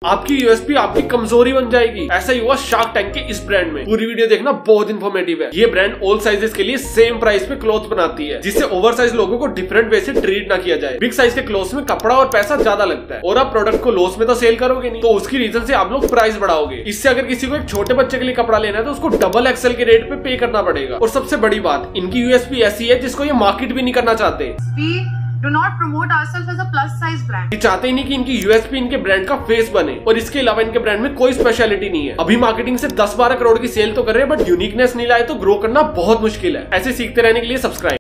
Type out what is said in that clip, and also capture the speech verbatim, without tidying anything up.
आपकी यूएसपी आपकी कमजोरी बन जाएगी। ऐसा ही हुआ शार्क टैंक के इस ब्रांड में। पूरी वीडियो देखना बहुत इन्फॉर्मेटिव है। ये ब्रांड ऑल साइजेस के लिए सेम प्राइस पे क्लॉथ बनाती है, जिससे ओवर साइज लोगों को डिफरेंट वे से ट्रीट ना किया जाए। बिग साइज के क्लॉथ में कपड़ा और पैसा ज्यादा लगता है और आप प्रोडक्ट को लॉस में तो सेल करोगे नहीं, तो उसकी रीजन से आप लोग प्राइस बढ़ाओगे। इससे अगर किसी को एक छोटे बच्चे के लिए कपड़ा लेना है तो उसको डबल एक्सएल के रेट पे पे करना पड़ेगा। और सबसे बड़ी बात, इनकी यूएसपी ऐसी है जिसको ये मार्केट भी नहीं करना चाहते। Do not promote ourselves as a plus size brand. ये चाहते ही नहीं कि इनकी यूएसपी इनके ब्रांड का फेस बने, और इसके अलावा इनके ब्रांड में कोई स्पेशलिटी नहीं है। अभी मार्केटिंग से दस बारह करोड़ की सेल तो कर रहे हैं, बट यूनिकनेस नहीं लाए तो ग्रो करना बहुत मुश्किल है। ऐसे सीखते रहने के लिए सब्सक्राइब